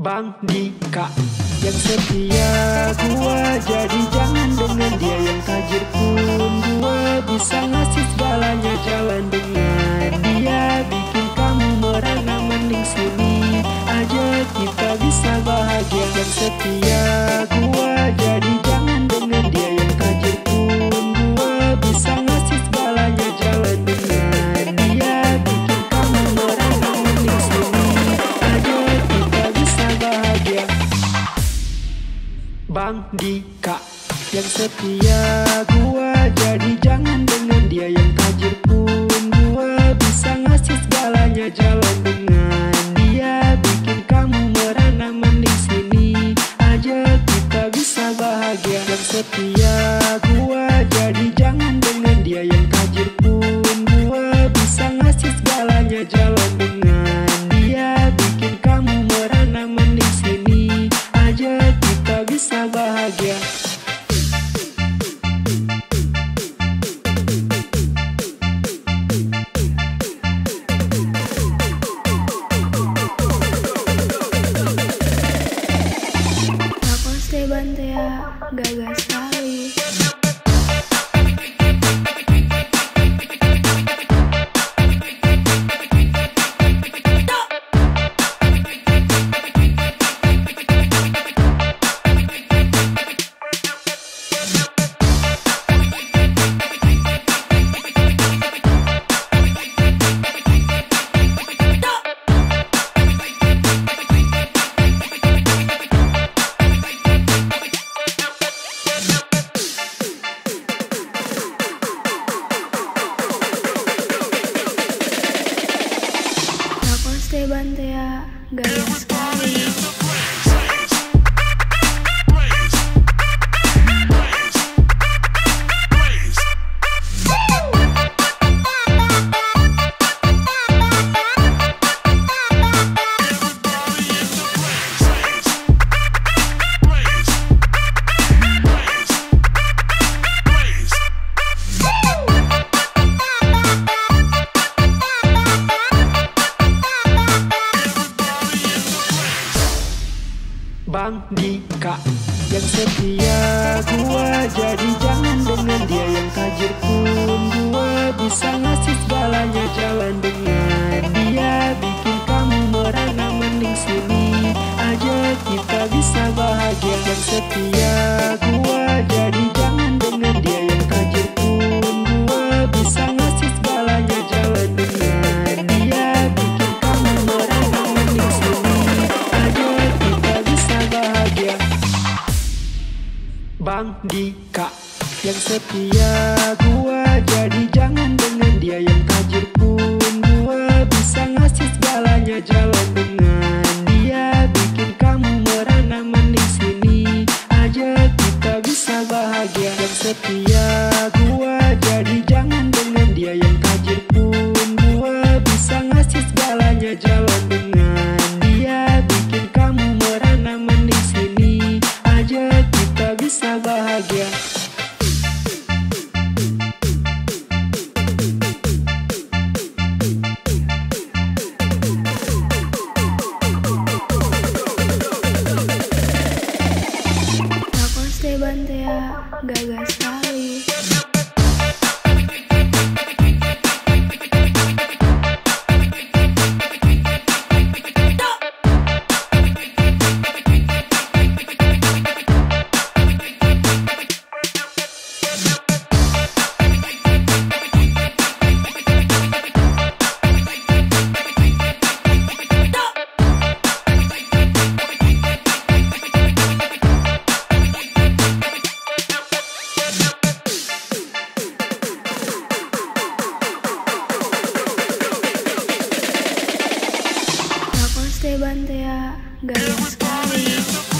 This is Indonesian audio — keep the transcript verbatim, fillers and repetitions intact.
Bang Dika yang setia, gua jadi jangan dengan dia yang tajir pun gua bisa ngasih segalanya. Jalan dengan dia bikin kamu merana, mending sini aja kita bisa bahagia. Yang setia, gua jadi jangan dengan dia yang tajir pun gua bisa ngasih segalanya. Jalan dengan dia bikin kamu merana, mending sini aja kita bisa bahagia. Bang Dika yang setia, gua jadi jangan dengan dia yang tajir pun gua bisa ngasih segalanya. Jalan dengan dia bikin kamu merana, mending sini aja kita bisa bahagia. Yang setia, gua jadi jangan dengan dia yang tajir pun gua bisa ngasih segalanya. Jalan dengan dia bikin kamu merana, mending sini aja kita bisa bahagia. Aku stay bantea, gagal sekali. Stay bantea, gagal sekali. Bang Dika yang setia, gua jadi jangan dengan dia yang tajir pun gua bisa ngasih segalanya. Jalan dengan dia bikin kamu merana, mending sini aja kita bisa bahagia. Yang setia, gua jadi jangan dengan dia yang tajir pun gua bisa ngasih segalanya. Jalan dengan dia bikin kamu merana, mending sini aja kita bisa bahagia. Bang Dika yang setia, gua jadi jangan dengan dia yang tajir pun gua bisa ngasih segalanya. Jalan dengan dia bikin kamu merana, mending sini aja kita bisa bahagia. Yang setia, gua jadi jangan dengan dia yang tajir pun gua bisa ngasih segalanya. Jalan dengan dia bikin kamu merana, mending sini aja kita bisa bahagia. Aku stay bantea, gagal sekali. Aku stay bantea, gagal sekali.